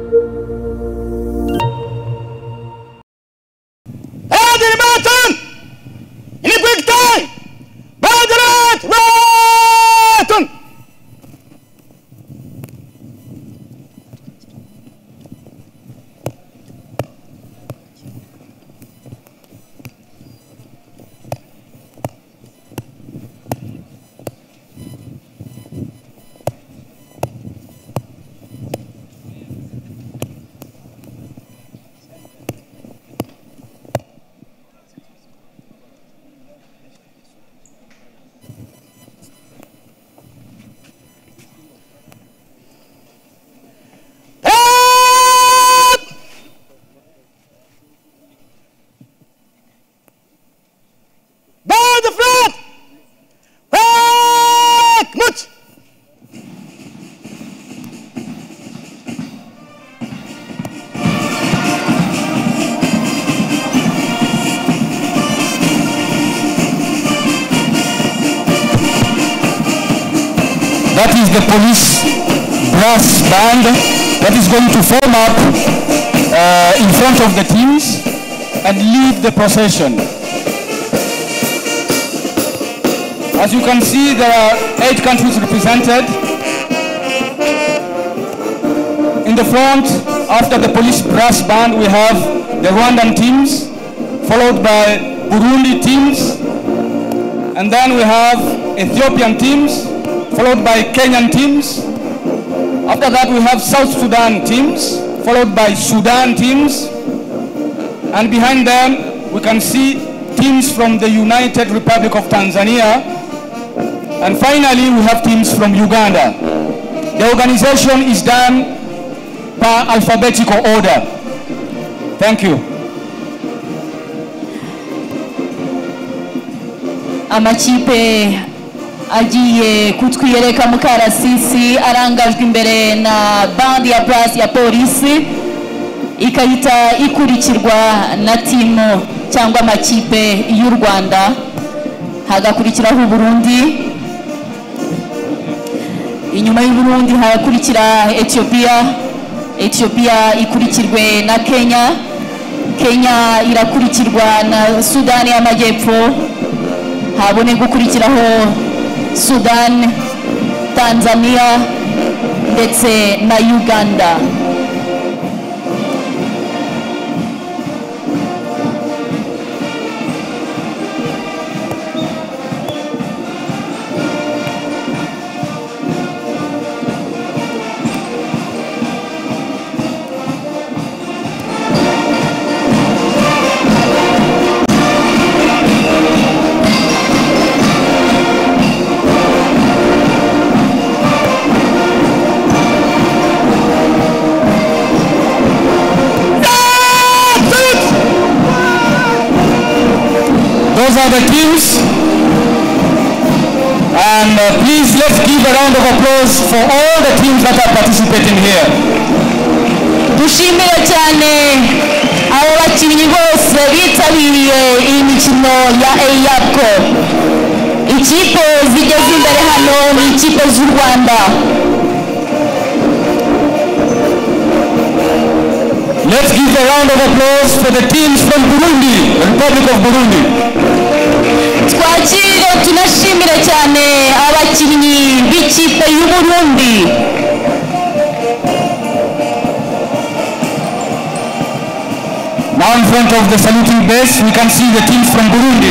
هذه الماتن in a quick time بادرات واتن That is the police brass band that is going to form up in front of the teams and lead the procession. As you can see, there are 8 countries represented. In the front, after the police brass band, we have the Rwandan teams, followed by Burundi teams, and then we have Ethiopian teams, followed by Kenyan teams. After that, we have South Sudan teams, followed by Sudan teams. And behind them, we can see teams from the United Republic of Tanzania. And finally, we have teams from Uganda. The organization is done by alphabetical order. Thank you. Amakipe agiye kutwiyereka mu karasisi arangajwe imbere na bandi ya brass ya polisi, ikahita ikurikirwa na timu cyangwa amakipe y'u Rwanda, hagakurikiraho Burundi, inyuma y'u Burundi hagakurikira Ethiopia ikurikirwe na Kenya irakurikirwa na Sudani y'Amajyepfo, habone gukurikiraho Sudan, Tanzania ndetse na Uganda. Those are the teams, and please let's give a round of applause for all the teams that are participating here. Dushimire cyane abo bakinnyi bose bitabiriye iyi mikino ya EYAPCO. Ikipe zigeze imbere hano ni ikipe z'u Rwanda. Let's give a round of applause for the teams from Burundi, the Republic of Burundi. Twakire tunashimire cyane abakinnyi b'ikipe y'u Burundi. Now in front of the saluting base, we can see the teams from Burundi.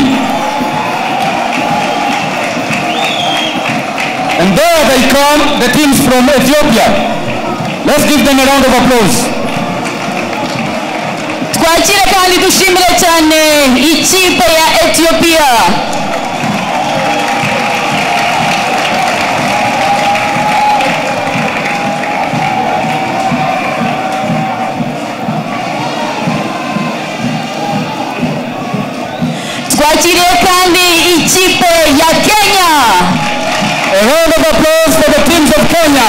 And there they come, the teams from Ethiopia. Let's give them a round of applause. Twakire kandi dushimire cyane ikipe ya Ethiopia. Twakire kandi ikipe ya Kenya. A round of applause for the teams of Kenya.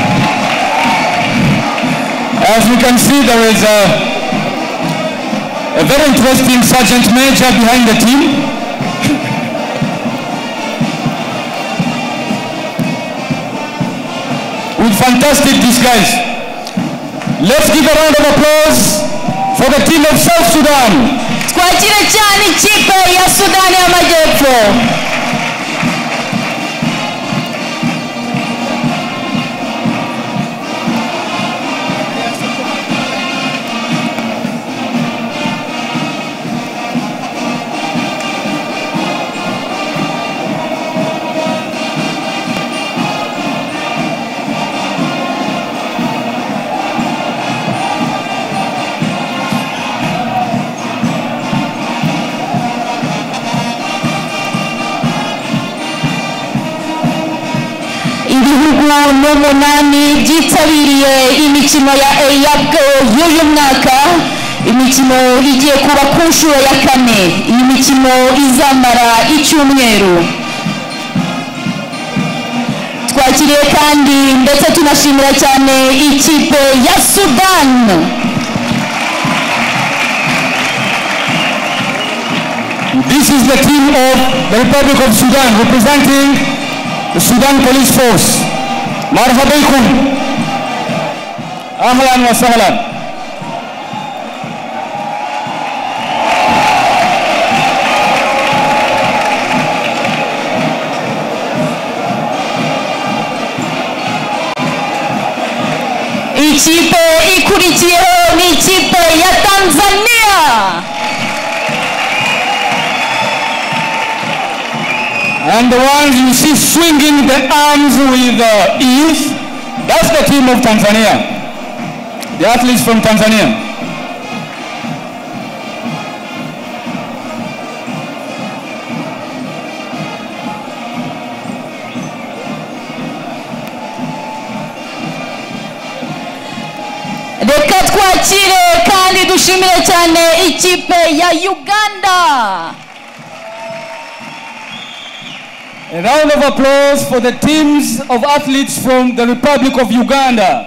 As we can see, there is a a very interesting sergeant major behind the team. With fantastic disguise. Let's give a round of applause for the team of South Sudan. twakire cyane ikipe ya Sudani y'Amajyepfo. ibihugu n'umunani byitabiriye imikino ya EAC y'uyu mwaka. Imikino igiye kuba ku nshuro ya 4. Iyi mikino izamara icyumweru. Twakiriye kandi ndetse tunashimira cyane ikipe ya Sudan. This is the team of the Republic of Sudan representing the Sudan Police Force. مرحبا بكم. أهلا وسهلا. Ikipe ikurikiyeho ni ikipe ya Tanzania. And the ones you see swinging the arms with ease, that's the team of Tanzania. The athletes from Tanzania. Reka twakire kandi dushimire cyane ikipe ya Uganda. A round of applause for the teams of athletes from the Republic of Uganda.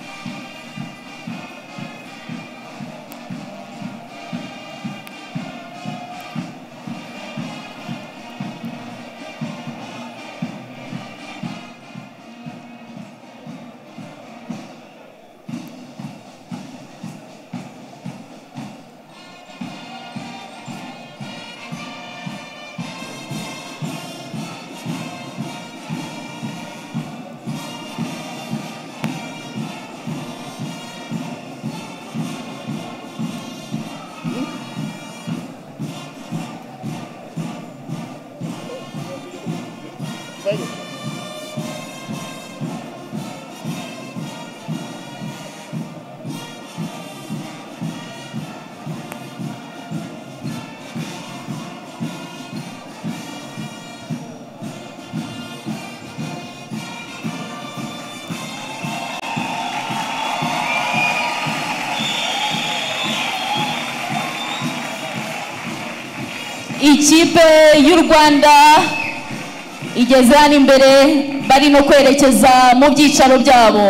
Ikipe y'u Rwanda igeze hano imbere bari no kwerekeza mu byicaro byabo.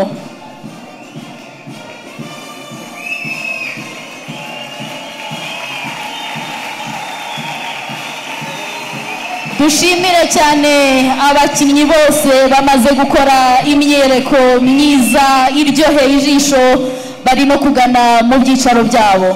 Dushimire cyane abakinnyi bose bamaze gukora imyereko myiza iryoheye ijisho bari no kugana mu byicaro byabo.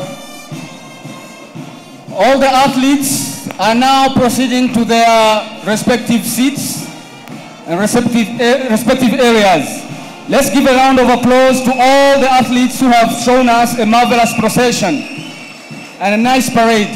All the athletes are now proceeding to their respective seats and respective areas. Let's give a round of applause to all the athletes who have shown us a marvelous procession and a nice parade.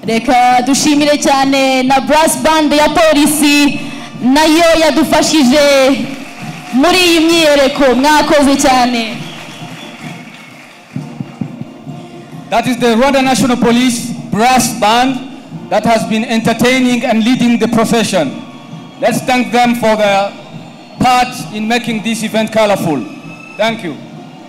reka dushimire cyane na brass band ya polisi nayo yadufashije muri iyi myiyereko mwakoze cyane. That is the Rwanda National Police brass band that has been entertaining and leading the procession. Let's thank them for their part in making this event colorful. Thank you.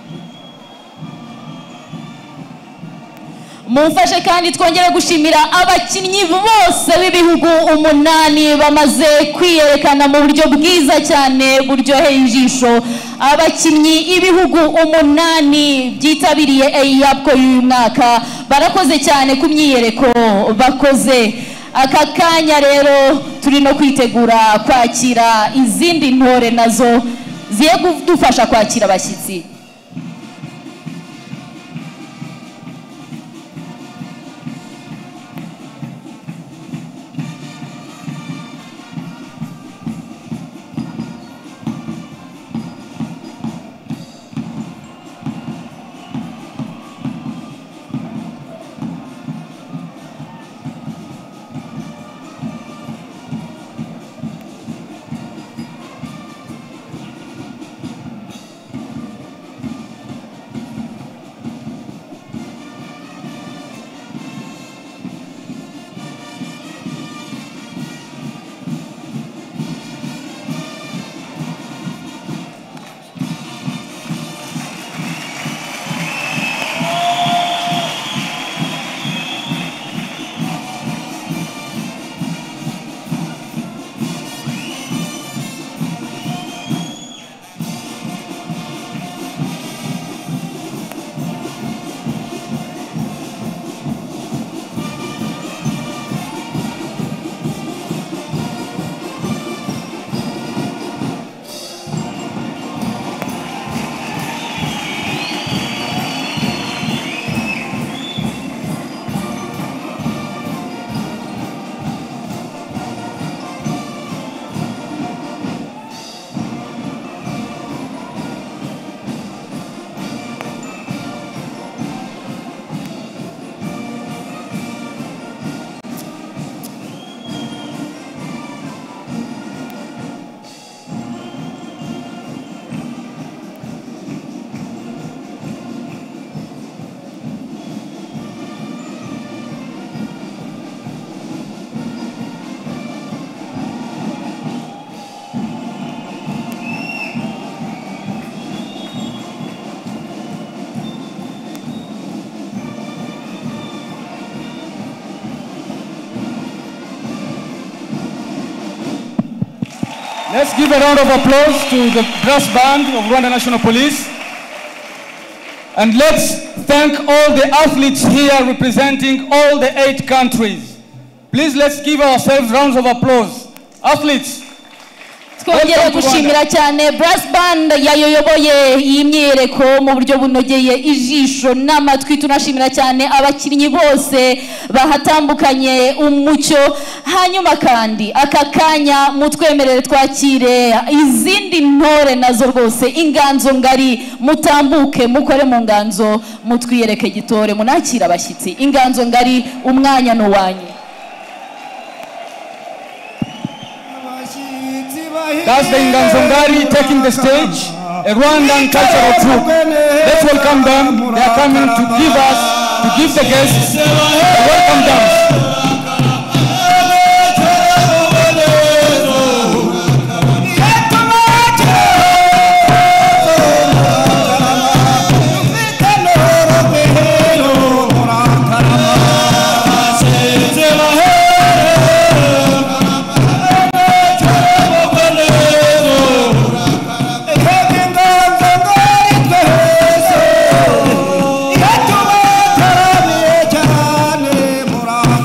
Mumfashe kandi twongere gushimira abakinnyi bose b'ibihugu 8 bamaze kwiyerekana mu buryo bwiza cyane buryoheye ijisho. Abakinnyi ibihugu 8 byitabiriye EYAPCO y'uyu mwaka barakoze cyane ku myiyereko bakoze. Aka kanya rero turi no kwitegura kwakira izindi ntore nazo ziye kudufasha kwakira abashyitsi. Let's give a round of applause to the brass band of Rwanda National Police. And let's thank all the athletes here representing all the 8 countries. Please let's give ourselves rounds of applause. Athletes. Twongere gushimira cyane brass band yayoboye iyi myiyereko mu buryo bunogeye ijisho n'amatwi. Tunashimira cyane abakinnyi bose bahatambukanye umucyo. Hanyuma kandi aka kanya mutwemerere twakire izindi ntore nazo rwose inganzo ngari mutambuke mukore mu nganzo mutwiyereke gitore munakira abashyitsi. Inganzo ngari umwanya no wanyu. That's the Inganzongari taking the stage, a Rwandan cultural troupe. Let's welcome them. They are coming to give the guests a welcome dance. Mura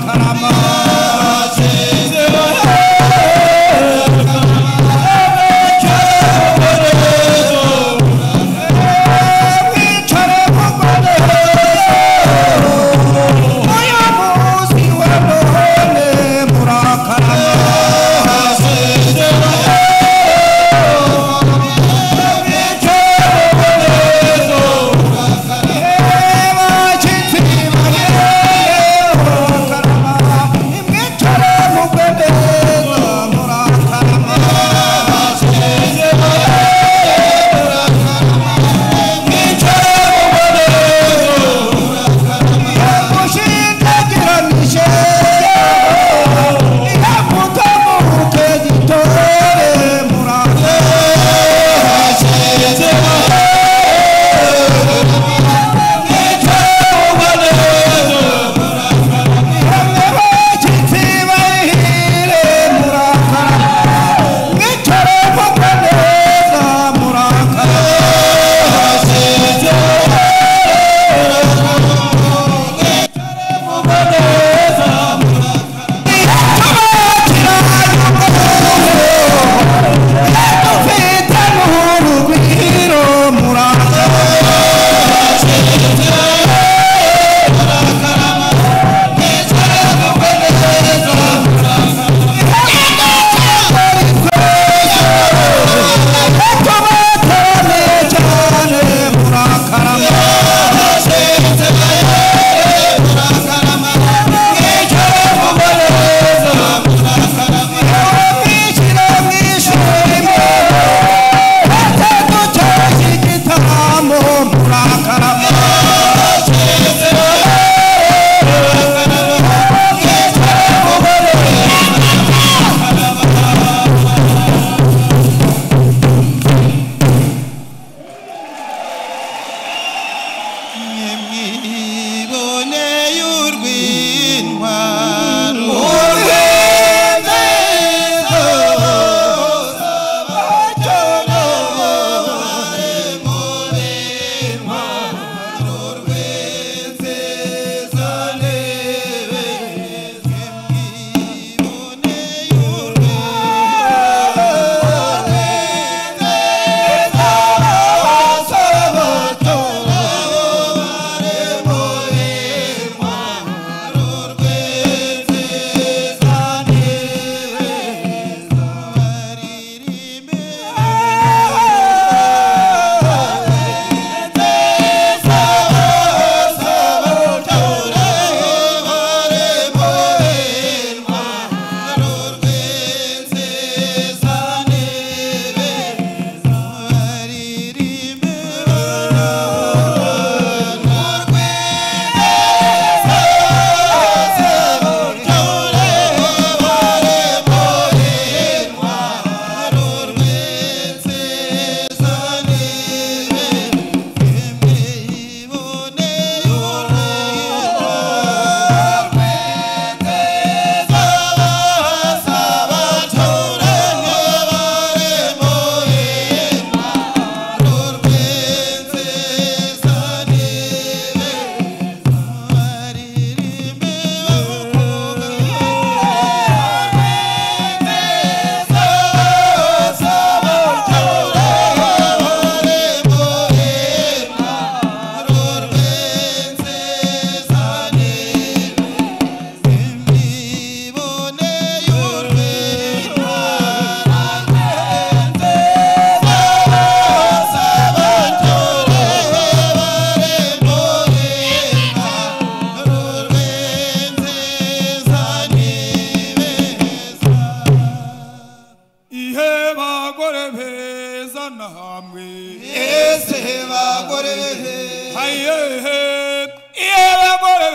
bagore beza namwe ese bagore haye ye bagore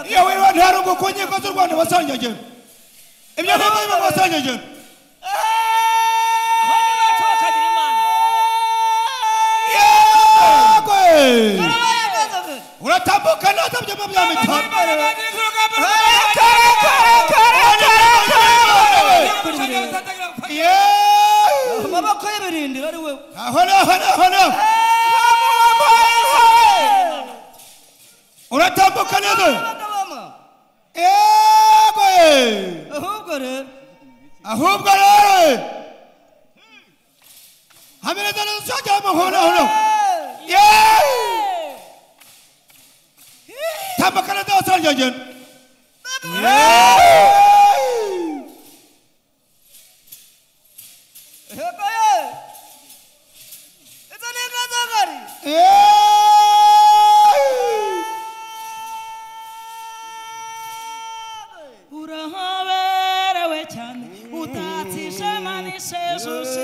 yewe ntarugo kunyiko z'u Rwanda basanyaje ibyo baba basanyaje uratambuka neza byo bya mitano amaboko y'ibirindiro ari wewe hano uratambuka neza ahubwo rero hamereza n'usajya amahoro tambuka neza wasanyaje urahaberewe cyane utatsishe manishe Jesus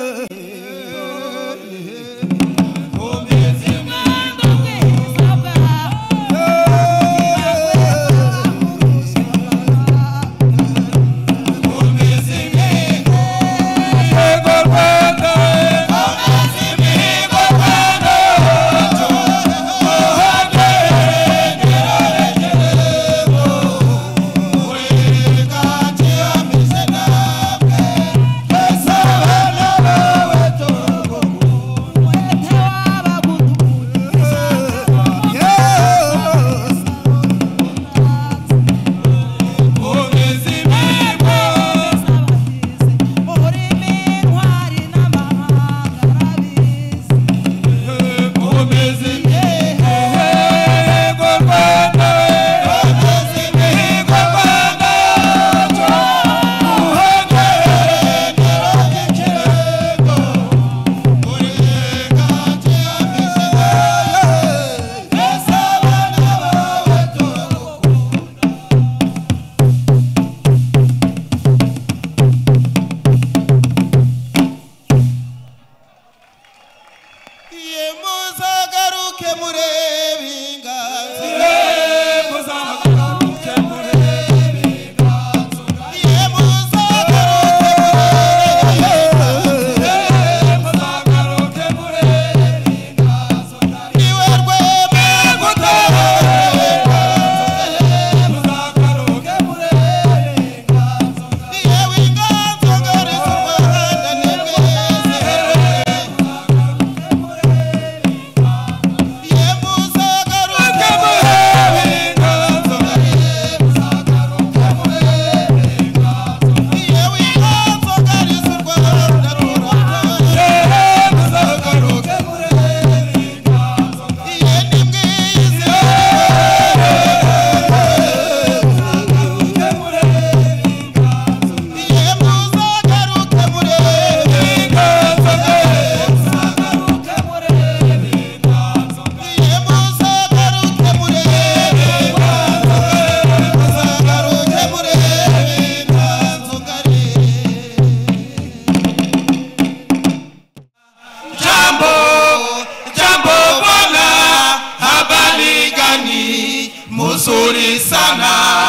Mzuri sana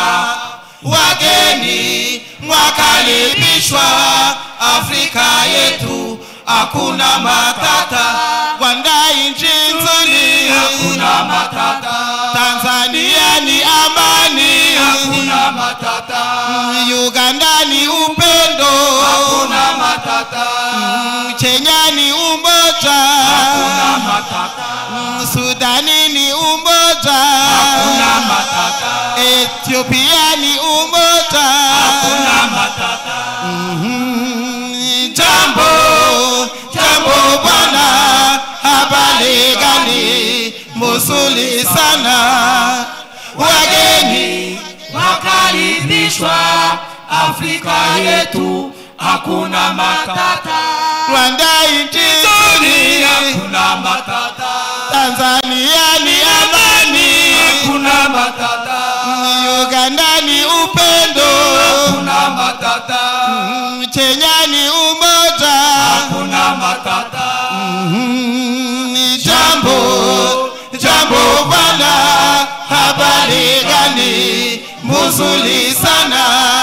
wageni mwakaribishwa Afrika yetu hakuna matata Rwanda nchi nzuri hakuna matata Tanzania ni amani hakuna matata Uganda ni upendo hakuna matata Kenya ni umoja hakuna matata Sudani ni umoja hakuna matata Ethiopia ni umoja hakuna matata Jambo bwana habari gani mzuri sana wageni wakaribishwa Afrika yetu hakuna matata Rwanda nchi nzuri hakuna matata Tanzania ni amani hakuna matata Uganda ni upendo hakuna matata Kenya ni umoja hakuna matata Jambo bwana habari gani mzuri sana,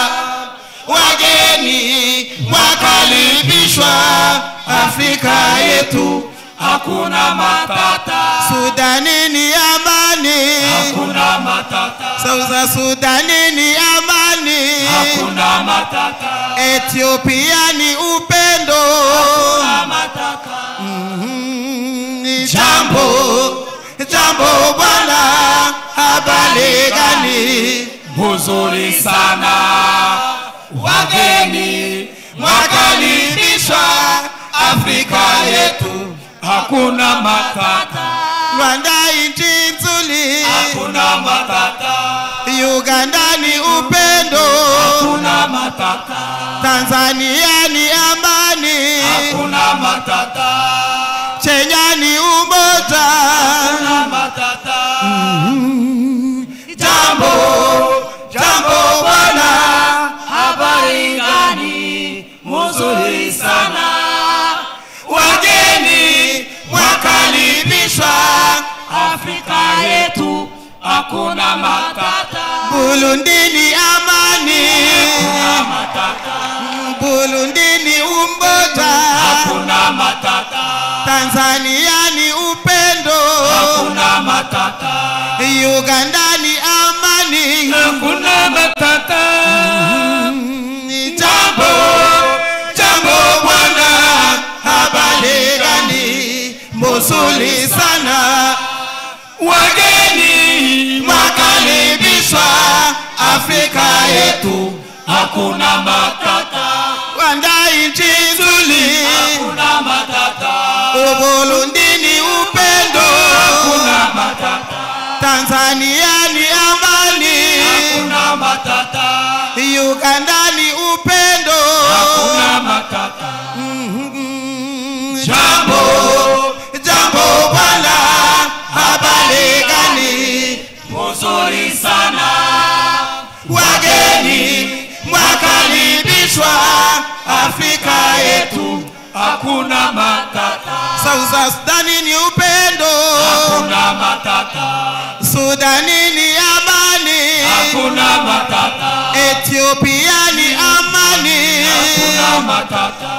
wageni wakaribishwa Afrika yetu, hakuna matata. Sudani ni amani, Hakuna matata. South Sudani ni amani, Hakuna matata. Ethiopia ni upendo, Hakuna matata. Jambo bwana, habari gani? Mzuri sana, wageni wakaribishwa Afrika yetu, hakuna matata. Rwanda nchi nzuri, Hakuna matata. Uganda ni upendo, Hakuna matata. Tanzania ni amani, Hakuna matata. Kenya ni umoja, Hakuna matata. Jambo bwana, Habari gani? Mzuri sana, wageni wakaribishwa Afrika yetu, hakuna matata. Burundi ni amani, Hakuna matata. Burundi ni umoja, Hakuna matata. Tanzania ni upendo, Hakuna matata. Uganda ni amani, Hakuna matata. Jambo bwana, habari gani? Mzuri sana, wageni wakaribishwa Afrika yetu, Hakuna matata. Rwanda nchi nzuri, Hakuna matata. Burundi ni upendo, Hakuna matata. Tanzania ni amani, Hakuna matata. Uganda ni upendo, Hakuna matata. Jambo bwana, habari gani? Mzuri sana, Wageni wakaribishwa Afrika yetu, hakuna matata. South Sudani ni upendo, Hakuna matata. Sudani ni amani, Hakuna matata. Ethiopia ni amani, Hakuna matata.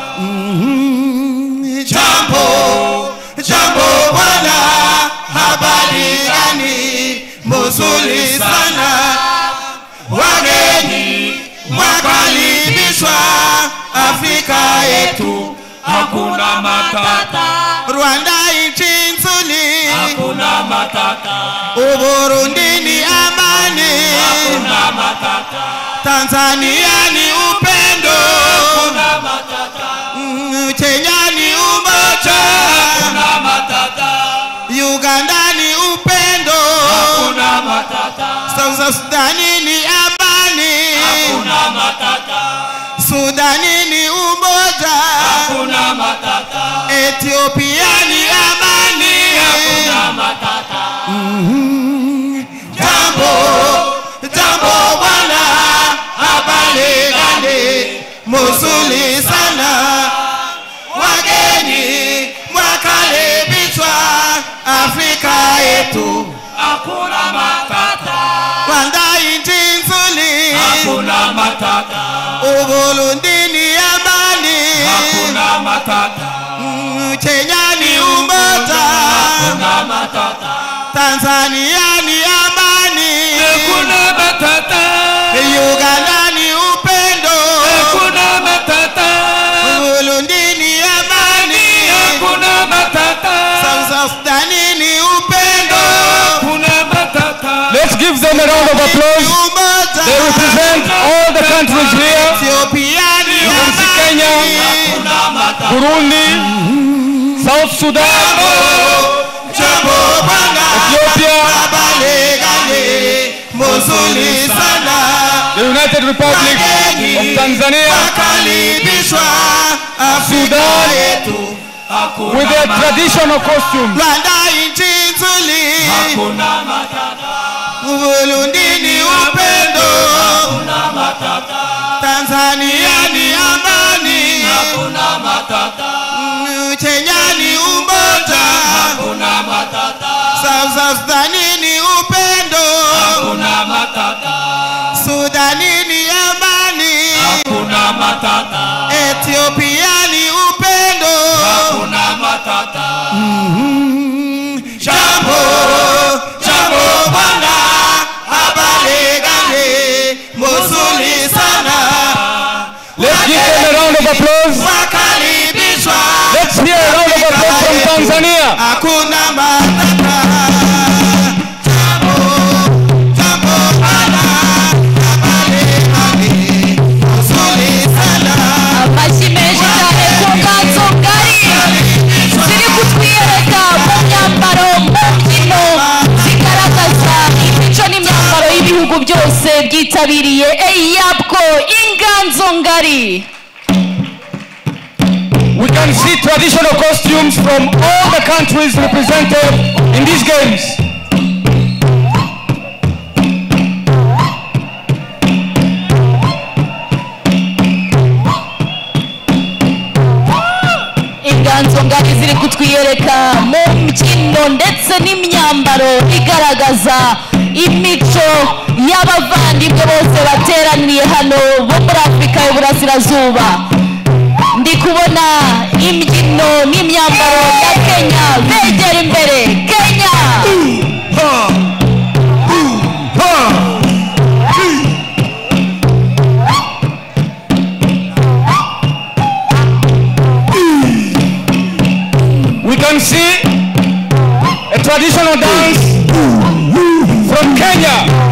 Jambo bwana, habari gani? Mzuri sana, wageni wakaribishwa Afrika yetu, Hakuna matata. Rwanda nchi nzuri, Hakuna matata. Burundi ni amani, Hakuna matata. Tanzania ni upendo, Hakuna matata. Kenya ni umoja, Hakuna matata. Uganda ni upendo, Hakuna matata. South Sudani ni amani, Hakuna matata. Sudani ni umoja, Hakuna matata. Ethiopia ni amani, Hakuna matata. Jambo bwana, habari gani? Mzuri sana, wageni wakaribishwa Afrika yetu, Hakuna matata. Rwanda nchi nzuri, Hakuna matata. Burundi ni amani, Hakuna matata. Kenya ni umoja, Hakuna matata. Tanzania ni amani, Hakuna matata. Uganda ni upendo, Hakuna matata. Burundi ni amani, Hakuna matata. South Sudani ni upendo, Hakuna matata. Let's give them a round of applause. umoja, They represent all the countries here. Ethiopia ni can see Kenya, amani, Hakuna matata. Burundi, South Sudan, Jambo bwana, Ethiopia, habari gani? Mzuri sana, the United Republic of Tanzania, wakaribishwa Afrika Sudan, yetu, with their traditional costume. Rwanda nchi nzuri, Hakuna matata. Burundi ni upendo, Hakuna matata. Tanzania ni amani, Hakuna matata. Kenya ni umoja, Hakuna matata. South Sudani ni upendo, Hakuna matata. Sudan matata. Ethiopia ni upendo. Hakuna matata. Jambo, jambo bana, habari gani, mzuri sana. Let's give them a round of applause. Wakaribishwa. Let's hear a round of applause from Tanzania. Hakuna matata. Jambo, jambo bana, habari gani, mzuri sana. Amashimeje cyane ku nganzo ngari ziri kutwiyereka mu myambaro mu mbyino zigaragaza imico n'imyambaro y'ibihugu byose byitabiriye EYABCO inganzo ngari. We can see traditional costumes from all the countries represented in these games. Inganzo ngari ziri kutwiyereka mu mbyino ndetse n'imyambaro igaragaza imico y'abavandimwe bose bateraniye hano bo muri Afurika y'Uburasirazuba. Ndi kubona imbyino n'imyambaro ya Kenya begera imbere. Kenya We can see a traditional dance from Kenya.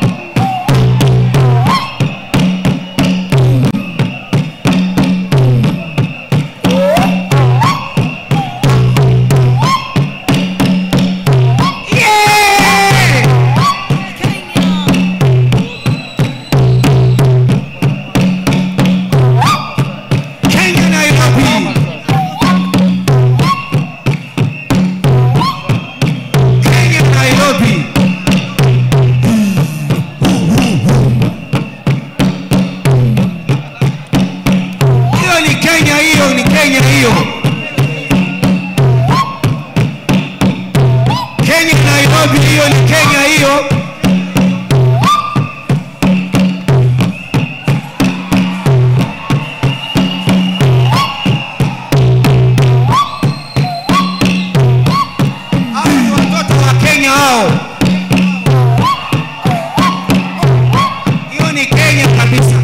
Kenya, Nairobi. Kenya, Nairobi. Hiyo ni Kenya, hiyo ni Kenya, hiyo. Kenya, Nairobi, hiyo ni Kenya, hiyo. Hao ni watoto wa Kenya hao. Hiyo ni Kenya kabisa.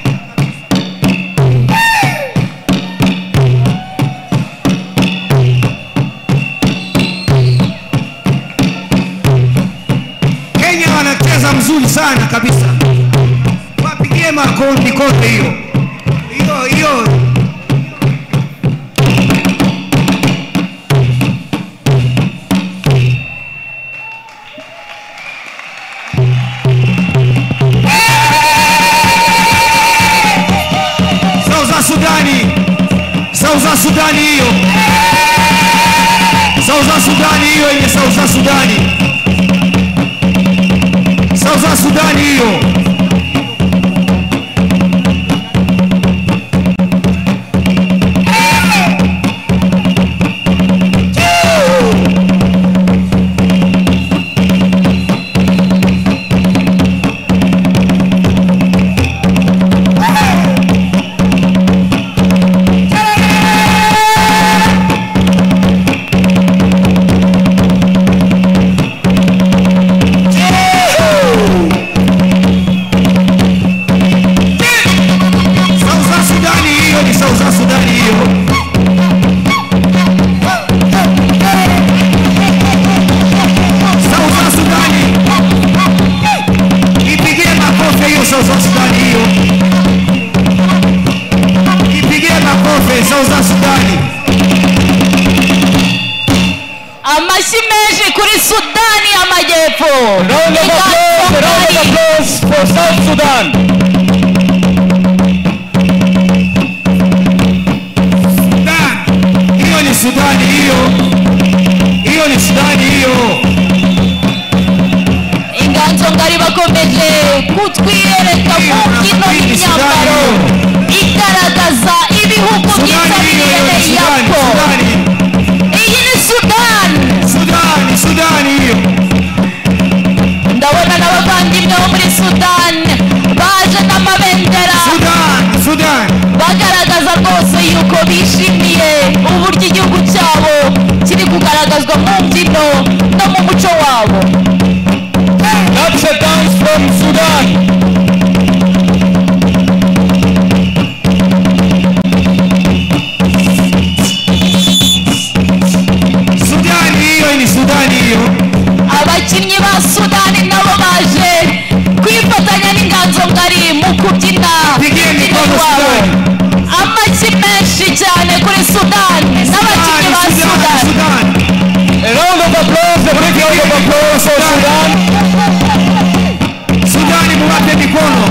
Kenya wanacheza mzuri sana kabisa. Wapigie makofi kote hiyo. Hiyo. South Sudani hiyo. South Sudani hiyo yenye South Sudani. South Sudani hiyo. Amashimeshe kuri Sudani y'Amajyepfo. Round of applause for South Sudan. Hiyo ni Sudani hiyo. Hiyo ni Sudani hiyo. Inganzo ngari bakomeje kutwiyereka mu mbyino n'imyambaro igaragaza ibihugu byitabiriye EYABCO. Iyi ni Sudani hiyo. Ndabona n'abavandimwe bo muri Sudani baje ko bishimiye uburyo igihugu cyabo kiri kugaragazwa mu mbyino no mu muco wabo. That's a dance from Sudan. Abakinnyi ba Sudani nabo baje kwifatanya n'inganzo ngari mu kubyina umbyino wabo. Amashyi menshi cyane kuri Sudani n'abakinnyi ba Sudani. A round of applause, a big round of applause for Sudan. Sudani muwape mikono.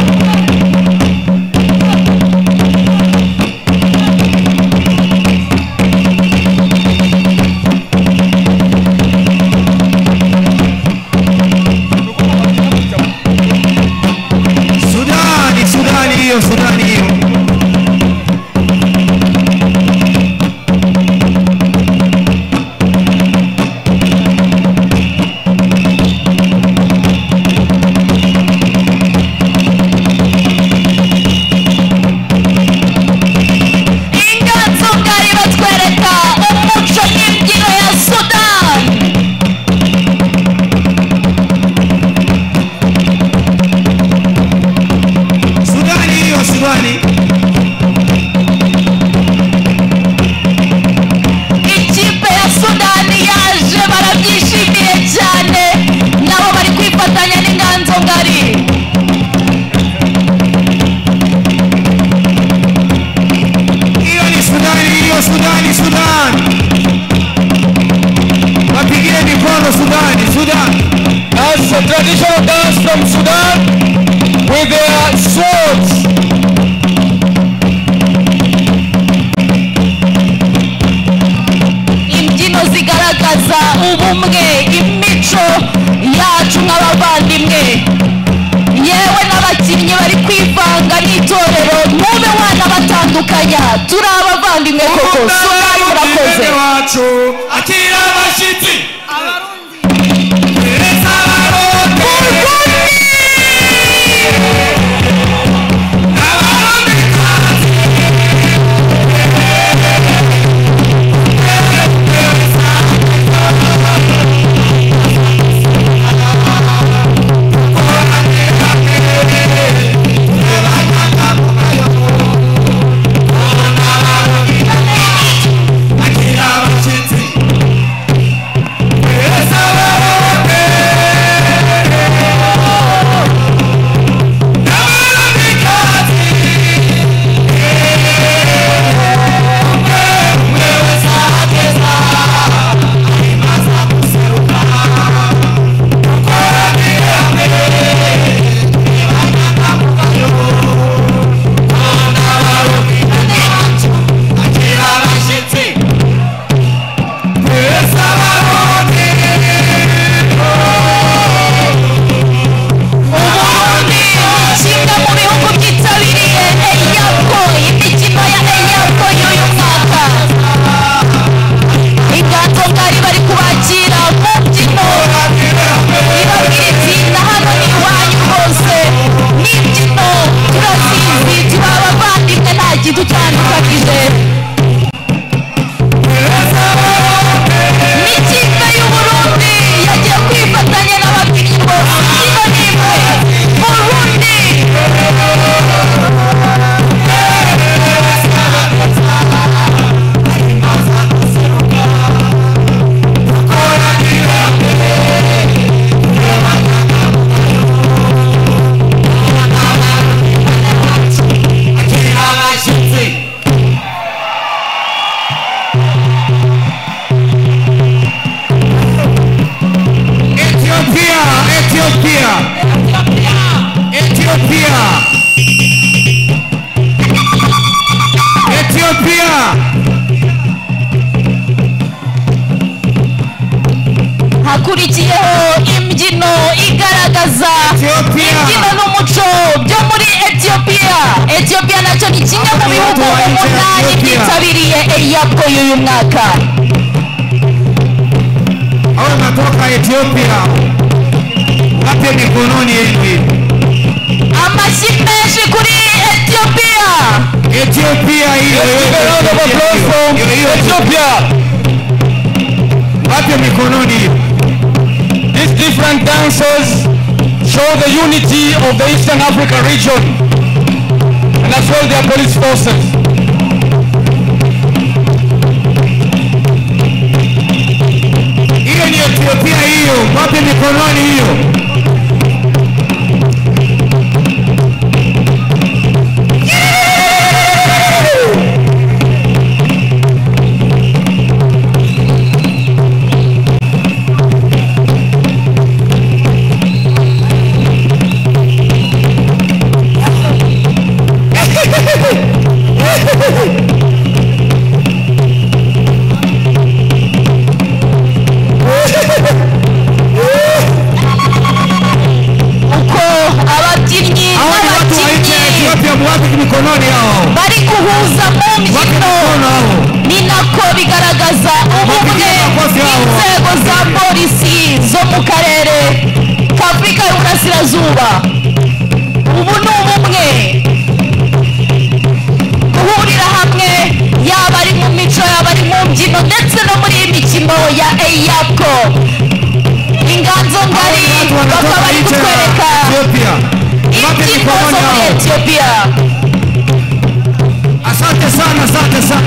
Ikipe ya Sudani yaje barabyishimiye cyane nabo bari kwifatanya n'inganzo ngari. Hiyo ni Sudani, hiyo Sudani. Wapigile mikono Sudani. That's a traditional dance from Sudan with their swords. Imbyino zigaragaza ubumwe, imico yacu nk'abavandimwe. Yewe n'abakinnyi bari kwivanga n'itorero mube wana batandukanya. Turi abavandimwe koko. Sudani murakoze. Wacu akira abashitsi. Hakurikiyeho imbyino igaragaza imbyino n'umuco byo muri Ethiopia. Ethiopia nacyo ni kimwe mu bihugu umunani byitabiriye EYAPO y'uyu mwaka. Hao natoka Ethiopia. Wape mikononi hivi. Amashyi menshi kuri Ethiopia. Ethiopia hiyo. Let's give a round of applause for Ethiopia. Wape mikononi. These different dancers show the unity of the Eastern Africa region and as well their police forces. Hiyo ni Ethiopia hiyo. Wape mikononi hiyo. bari kuhuza mu mbyino ni nako bigaragaza ubumwe inzego za polisi zo mu karere k'Afurika y'Uburasirazuba. Ubu ni ubumwe guhurira hamwe, yaba ari mu mico, yaba ari mu mbyino ndetse no muri iyi mikino ya EYAPCO. Inganzo ngari bakaba bari kutwereka imbyino zo muri Ethiopia. Asante sana, asante sana.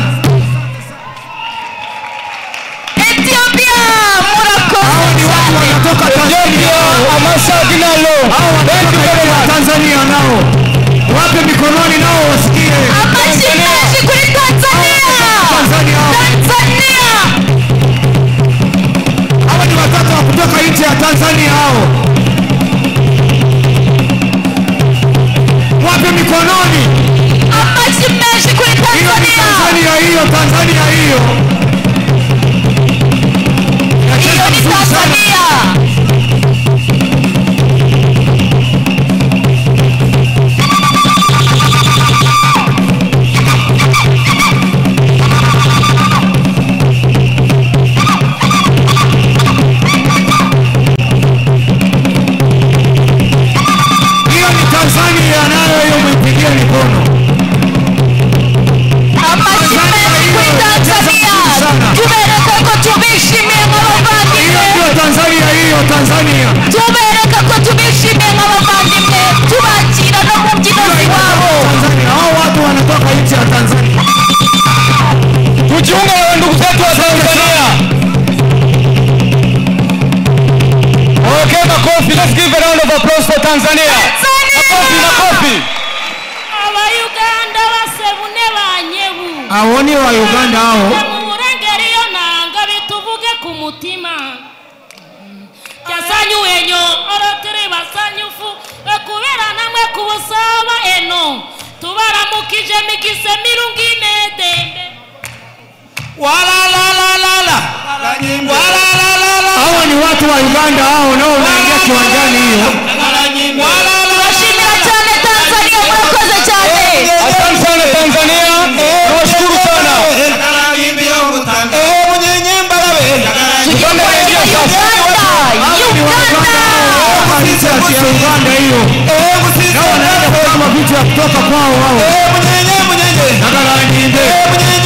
Ethiopia, murakoze cyane. Ethiopia, amasaginalo. Thank you very much. Tanzania nao. Wape mikononi nao wasikie. Amashinaji kuri Tanzania. Tanzania. Hawa ni watoto wa kutoka nchi ya Tanzania hao. Wape mikononi. Amashinaji kuri Tanzania. Tanzania hiyo, Tanzania hiyo. Hiyo ni Tanzania. Hiyo ni Tanzania nayo hiyo mpigie mikono. Amashinaji kuri Tanzania. Tubereka ko tubishimiye nk'abavandimwe. Hiyo Tanzania hiyo, Tanzania. Tubereka ko tubishimiye nk'abavandimwe, tubakira no mu mbyino z'iwabo. Tanzania, hao watu wanatoka nchi ya Tanzania. Tujiunge na ndugu zetu wa Tanzania. Okay, makofi. Let's give a round of applause for Tanzania. Makofi. Abayuganda basebune banyebu. Awoni wa Uganda hao. Murengeriyo nanga bituvuge ku mutima. Yasanyu enyo orotiri basanyufu ekubera namwe kubusaba eno. Tubaramukije migise mirungine dembe. Wala la la la la. Wala la la la. Hao ni watu wa Uganda hao nao wanaingia kiwanjani hiyo. Wala la. Turashimira cyane Tanzania, murakoze cyane. Asante sana Tanzania. Tunashukuru sana. Tugiye kwakira Uganda hiyo. Nao wanaenda kama vitu ya kutoka kwao wao.